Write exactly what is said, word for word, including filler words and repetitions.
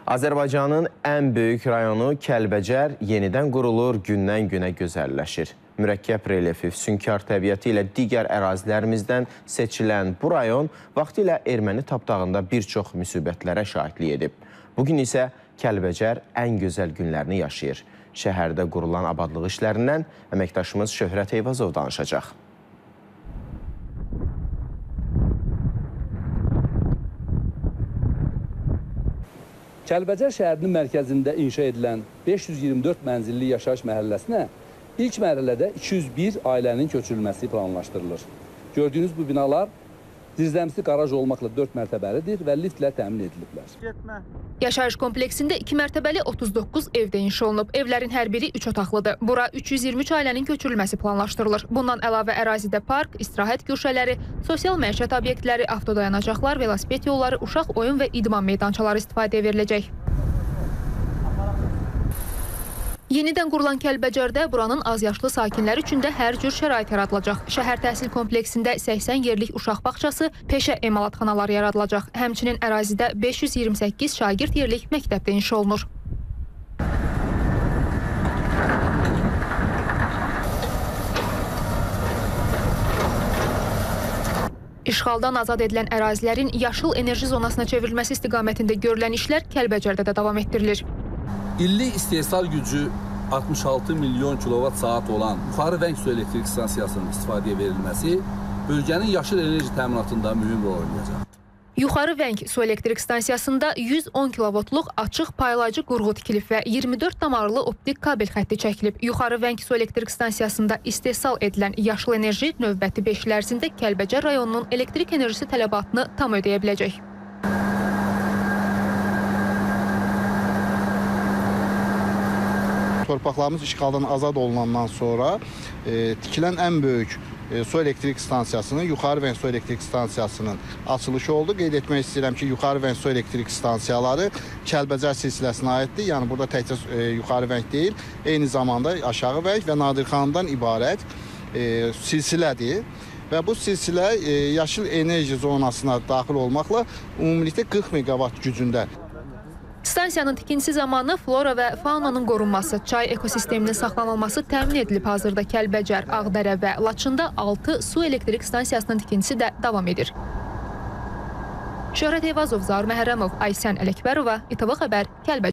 Azərbaycanın ən böyük rayonu Kəlbəcər yenidən qurulur, gündən-günə gözəlləşir. Mürəkkəb relyefi, füsunkar təbiəti ilə digər ərazilərimizdən seçilən bu rayon vaxtilə erməni tapdağında bir çox müsibətlərə şahidlik edib. Bugün isə Kəlbəcər ən gözəl günlərini yaşayır. Şəhərdə qurulan abadlıq işlərindən əməkdaşımız Şöhrət Eyvazov danışacaq. Kəlbəcər şəhərinin mərkəzində inşa edilən beş yüz iyirmi dörd mənzilli yaşayış məhəlləsinə ilk mərhələdə iki yüz bir ailənin köçürülməsi planlaşdırılır. Gördüyünüz bu binalar zirzəmisi qaraj olmaqla dörd mərtəbəlidir və liftlə təmin ediliblər. Yaşayış kompleksində iki mərtəbəli otuz doqquz evdə inşa olunub. Evlərin hər biri üç otaqlıdır. Bura üç yüz iyirmi üç ailənin köçürülməsi planlaşdırılır. Bundan əlavə ərazidə park, istirahət güşələri, sosial məişət obyektləri, avtodayanacaqlar, velosiped yolları, uşaq oyun və idman meydançaları istifadəyə veriləcək. Yenidən qurulan Kəlbəcərdə buranın azyaşlı sakinləri üçün də hər cür şərait yaradılacaq. Şəhər təhsil kompleksində səksən yerlik uşaq bağçası, peşə emalatxanaları yaradılacaq. Həmçinin ərazidə beş yüz iyirmi səkkiz şagird yerlik məktəb də inşa olunur. İşğaldan azad edilən ərazilərin yaşıl enerji zonasına çevrilməsi istiqamətində görülən işlər Kəlbəcərdə də davam etdirilir. İllik istehsal gücü altmış altı milyon kilovat saat olan Yuxarı Vəng su elektrik stansiyasının istifadəyə verilməsi bölgənin yaşıl enerji təminatında mühüm rol oynayacaq. Yuxarı Vəng su elektrik stansiyasında yüz on kilovoltluq açıq paylayıcı qurğu tikilib və iyirmi dörd damarlı optik kabel xətti çəkilib. Yuxarı Vəng su elektrik stansiyasında istehsal edilən yaşıl enerji növbəti beş il ərzində Kəlbəcər rayonunun elektrik enerjisi tələbatını tam ödəyə biləcək. Torpaqlarımız işğaldan azad olunandan sonra e, tikilən ən böyük e, su elektrik stansiyasının, Yuxarı Vəng su elektrik stansiyasının açılışı oldu. Qeyd etmək istəyirəm ki, Yuxarı Vəng su elektrik stansiyaları Kəlbəcər silsiləsinə aiddir. Yəni burada təkcə e, Yuxarı Vəng deyil, eyni zamanda Aşağı Vəng və Nadirxandan ibarət e, silsilədir. Və bu silsilə e, yaşıl enerji zonasına daxil olmaqla ümumilikdə qırx meqavat gücündə. Stansiyanın tikintisi zamanı flora və faunanın qorunması, çay ekosisteminin saxlanılması təmin edilib. Hazırda Kəlbəcər, Ağdərə və Laçında altı su elektrik stansiyasının tikintisi də davam edir. Şöhrət Eyvazov, Zaur Məhərrəmov, Aysən Ələkbərova, İTV Xəbər, Kəlbəcər.